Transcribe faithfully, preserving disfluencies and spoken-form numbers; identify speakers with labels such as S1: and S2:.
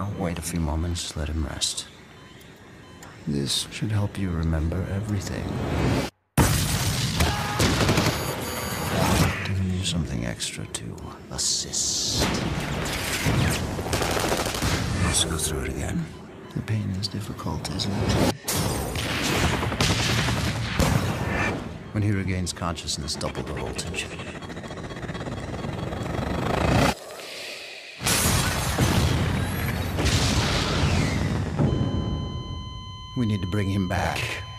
S1: now.
S2: Wait a few moments, let him rest. This should help you remember everything. Giving you something extra to assist. Let's go through it again. The pain is difficult, isn't it? When he regains consciousness, double the voltage. We need to bring him back.